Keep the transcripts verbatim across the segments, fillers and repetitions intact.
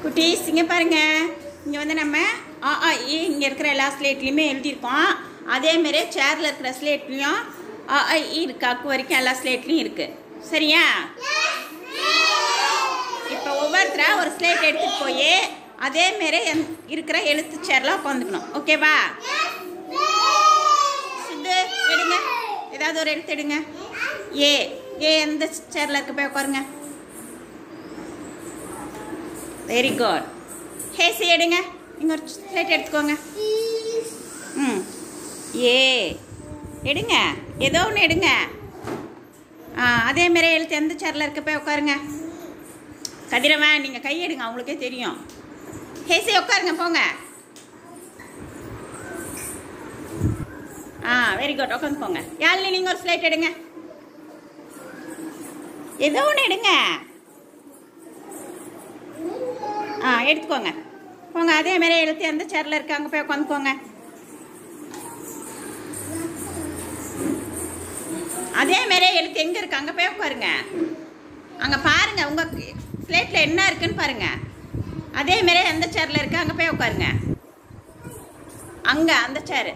குட்டீஸ் இங்கே பாருங்கள், இங்கே வந்து நம்ம ஆ ஆ இ இங்கே இருக்கிற எல்லா ஸ்லேட்லேயுமே எழுதியிருக்கோம். அதேமாரி சேரில் இருக்கிற ஸ்லேட்லேயும் ஆ ஆ இ இருக்கு, அக்கு வரைக்கும் எல்லா ஸ்லேட்லேயும் இருக்குது. சரியா? இப்போ ஒவ்வொருத்தராக ஒரு ஸ்லேட் எடுத்துகிட்டு போய் அதேமாரி இருக்கிற எழுத்து சேரில் உட்காந்துக்கணும். ஓகேவா? சித்து எடுங்க, ஏதாவது ஒரு எழுத்து எடுங்க. ஏ ஏ எந்த சேரில் இருக்க போய் உட்காருங்க. Very good. ஹேசி எடுங்க, நீங்கள் ஒரு ஸ்லேட் எடுத்துக்கோங்க. ம் ஏ எடுங்க, ஏதோ ஒன்று எடுங்க. ஆ அதேமாரி எழுத்து எந்த சேரில் இருக்க போய் உட்காருங்க. கதிரவன் நீங்கள் கை எடுங்க, அவங்களுக்கே தெரியும். ஹேசி உட்காருங்க, போங்க. ஆ வெரி குட், உட்காந்துக்கோங்க. யாழினி நீங்கள் ஒரு ஸ்லேட் எடுங்க, ஏதோ ஒன்று எடுங்க. ஆ எடுத்துக்கோங்க, போங்க. அதேமாரி எழுத்து எந்த சேரில் இருக்கு அங்கே போய் உட்காந்துக்கோங்க. அதேமாரி எழுத்து எங்கே இருக்கு அங்கே போய் உட்காருங்க. அங்கே பாருங்கள், உங்கள் ஸ்லேட்டில் என்ன இருக்குன்னு பாருங்கள். அதேமாரி எந்த சேரில் இருக்கு அங்கே போய் உட்காருங்க. அங்கே அந்த சேரு,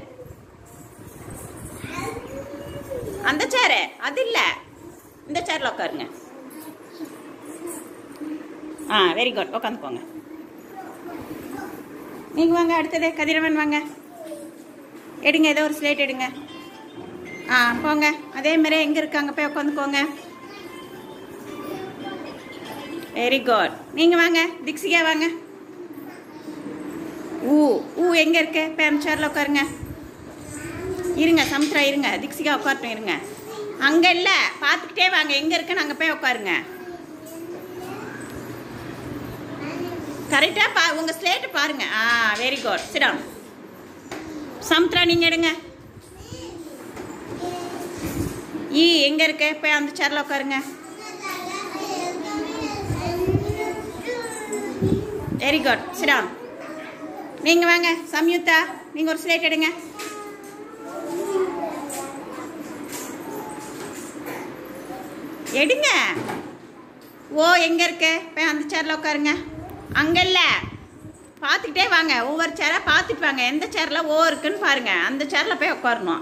அந்த சேரு அது இல்லை, இந்த சேரில் உட்காருங்க. ஆ வெரி குட், உட்காந்துக்கோங்க. நீங்கள் வாங்க, அடுத்தது கதிரவன் வாங்க. எடுங்க, ஏதோ ஒரு ஸ்லேட் எடுங்க. ஆ போங்க. அதேமாரி எங்கே இருக்கு அங்கே போய் உட்காந்துக்கோங்க. Very good. நீங்கள் வாங்க, திக்ஸிகா வாங்க. ஊ ஊ எங்கே இருக்கு? போய் அந்த சேரில் உட்காருங்க. இருங்க சமுத்திரா, இருங்க. திக்ஸிகா உட்காரட்டும், இருங்க. அங்கே இல்லை, பார்த்துக்கிட்டே வாங்க, எங்கே இருக்குன்னு அங்கே போய் உட்காருங்க. கரெக்டாக பா உங்கள் ஸ்லேட்டு பாருங்கள். ஆ வெரி குட், சிடம். சமுத்திரா நீங்கள் எடுங்க. ஈ எங்கே இருக்கு? போய் அந்த சேரில் உட்காருங்க. வெரி குட், சிடம். நீங்கள் வாங்க சம்யுக்தா, நீங்கள் ஒரு ஸ்லேட் எடுங்க. எடுங்க. ஓ எங்கே இருக்கு? போய் அந்த சேரில் உட்காருங்க. அங்கே இல்லை, பார்த்துக்கிட்டே வாங்க, ஒவ்வொரு சேராக பார்த்துட்டு வாங்க. எந்த சேரில் ஓ இருக்குன்னு பாருங்கள், அந்த சேரில் போய் உட்காரணும்.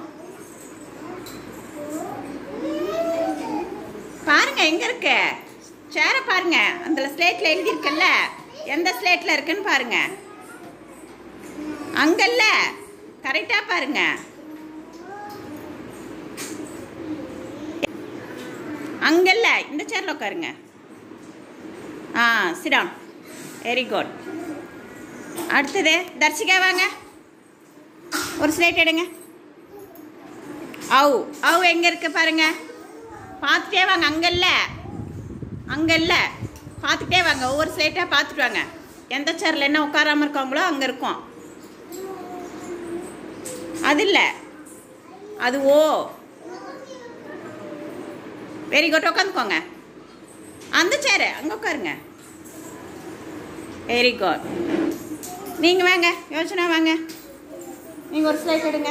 பாருங்க எங்கே இருக்கு சேரை பாருங்க. அந்த ஸ்லேட்டில் எழுதியிருக்கல்ல, எந்த ஸ்லேட்டில் இருக்குன்னு பாருங்க. அங்கல்ல, கரெக்டாக பாருங்க. அங்கல்ல, இந்த சேரில் உட்காருங்க. ஆ சிடாம். Very good. அடுத்தது தர்ஷிகா வாங்க, ஒரு ஸ்லேட் எடுங்க. அவு அவு எங்கே இருக்கு பாருங்க, பார்த்துட்டே வாங்க. அங்கல்ல, அங்கல்ல, பார்த்துட்டே வாங்க, ஒவ்வொரு ஸ்லேட்டாக பார்த்துட்டு வாங்க. எந்த சேரில் என்ன உட்காராமல் இருக்காங்களோ அங்கே இருக்கும். அது இல்லை, அது ஓ. Very good, உட்காந்துக்கோங்க. அந்த சேரு அங்கே உட்காருங்க. Very good. நீங்கள் வாங்க யோசனா வாங்க, நீங்கள் ஒரு ஸ்லைட் எடுங்க.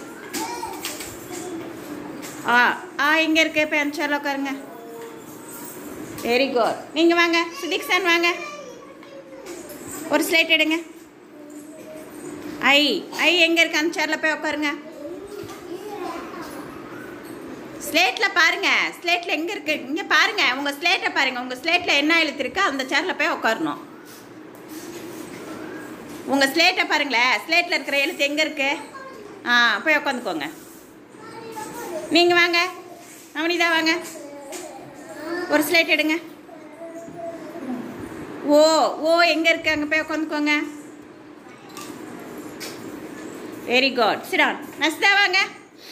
ஆ ஆ இங்கே இருக்கு, இப்போ அந்த சேரில் உட்காருங்க. Very good. நீங்கள் வாங்க சுதீக்ஷன் வாங்க, ஒரு ஸ்லைட் எடுங்க. ஐ ஐ எங்கே இருக்கு? அந்த சேரில் போய் உட்காருங்க. ஸ்லேட்டில் பாருங்கள், ஸ்லேட்டில் எங்கே இருக்குது இங்கே பாருங்கள். உங்கள் ஸ்லேட்டை பாருங்கள், உங்கள் ஸ்லேட்டில் என்ன எழுத்து இருக்கோ அந்த சேரில் போய் உட்காரணும். உங்கள் ஸ்லேட்டை பாருங்களேன், ஸ்லேட்டில் இருக்கிற எழுத்து எங்கே இருக்குது? ஆ போய் உட்காந்துக்கோங்க. நீங்கள் வாங்க நவனிதா வாங்க, ஒரு ஸ்லேட் எடுங்க. ஓ ஓ எங்கே இருக்குது? அங்கே போய் உட்காந்துக்கோங்க. வெரி குட், சிடான். நஸ்தா வாங்க,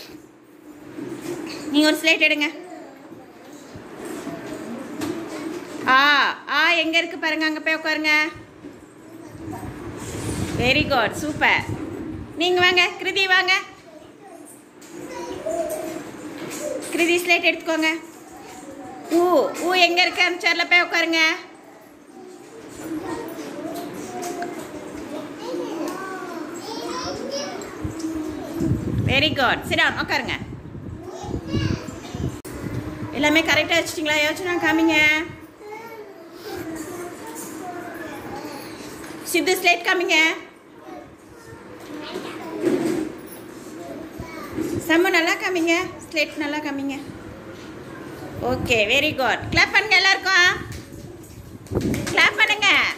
நீங்கள் ஒரு ஸ்லேட் எடுங்க. ஆ ஆ எங்கே இருக்குது பாருங்கள், அங்கே போய் உட்காருங்க. Very good, super. நீங்கள் வாங்க கிருதி வாங்க, கிருதி ஸ்லேட் எடுத்துக்கோங்க. ஊ ஊ எங்கே இருக்கு? அந்த சேரில் போய் உட்காருங்க. வெரி குட், சிடான் உட்காருங்க. எல்லாமே கரெக்டாக வச்சிட்டிங்களா? யோசனை காமிங்க. சித்து ஸ்லேட் காமிங்க. சம்மு நல்லா காமிங்க. ஸ்லேட் நல்லா காமிங்க. Okay, very good. கிளாப் பண்ணுங்க எல்லாருக்கும். கிளாப் பண்ணுங்க.